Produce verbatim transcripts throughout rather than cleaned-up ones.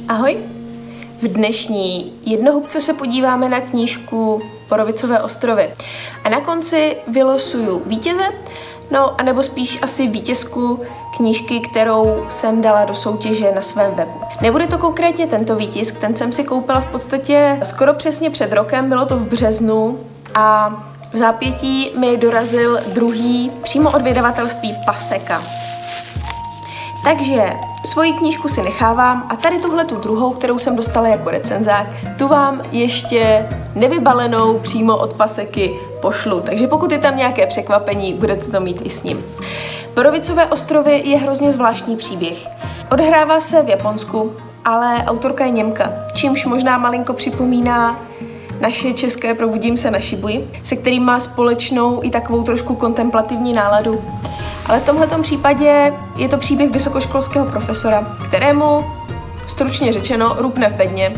Ahoj! V dnešní jednohubce se podíváme na knížku Borovicové ostrovy. A na konci vylosuju vítěze, no a nebo spíš asi vítězku knížky, kterou jsem dala do soutěže na svém webu. Nebude to konkrétně tento výtisk, ten jsem si koupila v podstatě skoro přesně před rokem, bylo to v březnu a v zápětí mi dorazil druhý přímo od vydavatelství Paseka. Takže svoji knížku si nechávám a tady tuhle tu druhou, kterou jsem dostala jako recenzák, tu vám ještě nevybalenou přímo od Paseky pošlu. Takže pokud je tam nějaké překvapení, budete to mít i s ním. Borovicové ostrovy je hrozně zvláštní příběh. Odhrává se v Japonsku, ale autorka je Němka, čímž možná malinko připomíná naše české Probudím se na Šibuji, se kterým má společnou i takovou trošku kontemplativní náladu. Ale v tomhletom případě je to příběh vysokoškolského profesora, kterému, stručně řečeno, rupne v bedně.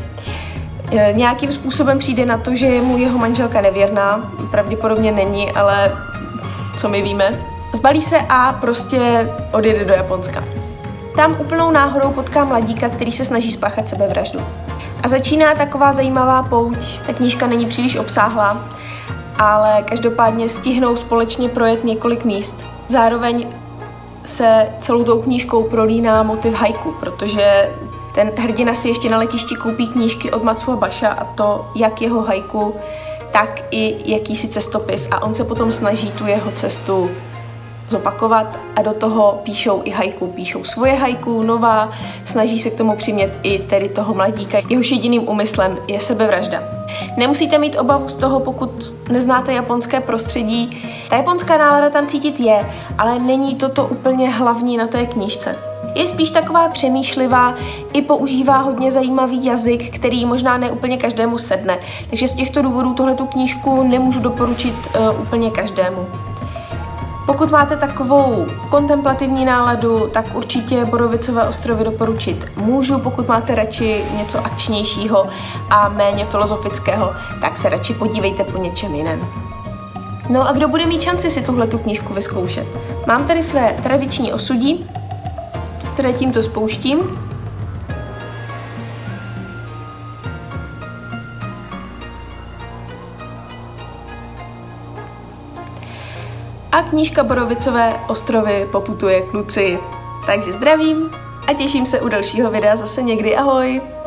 Nějakým způsobem přijde na to, že je mu jeho manželka nevěrná, pravděpodobně není, ale co my víme. Zbalí se a prostě odjede do Japonska. Tam úplnou náhodou potká mladíka, který se snaží spáchat sebevraždu. A začíná taková zajímavá pouť. Ta knížka není příliš obsáhlá, ale každopádně stihnou společně projet několik míst. Zároveň se celou tou knížkou prolíná motiv haiku, protože ten hrdina si ještě na letišti koupí knížky od Matsuo Basha, a to jak jeho haiku, tak i jakýsi cestopis, a on se potom snaží tu jeho cestu zopakovat a do toho píšou i haiku. Píšou svoje haiku, nová, snaží se k tomu přimět i tedy toho mladíka. Jehož jediným úmyslem je sebevražda. Nemusíte mít obavu z toho, pokud neznáte japonské prostředí. Ta japonská nálada tam cítit je, ale není toto úplně hlavní na té knížce. Je spíš taková přemýšlivá, i používá hodně zajímavý jazyk, který možná ne úplně každému sedne. Takže z těchto důvodů tuhletu knížku nemůžu doporučit uh, úplně každému. Pokud máte takovou kontemplativní náladu, tak určitě Borovicové ostrovy doporučit můžu. Pokud máte radši něco akčnějšího a méně filozofického, tak se radši podívejte po něčem jiném. No a kdo bude mít šanci si tuhletu knížku vyzkoušet? Mám tady své tradiční osudí, které tímto spouštím. A knížka Borovicové ostrovy poputuje k Lucii. Takže zdravím a těším se u dalšího videa zase někdy. Ahoj!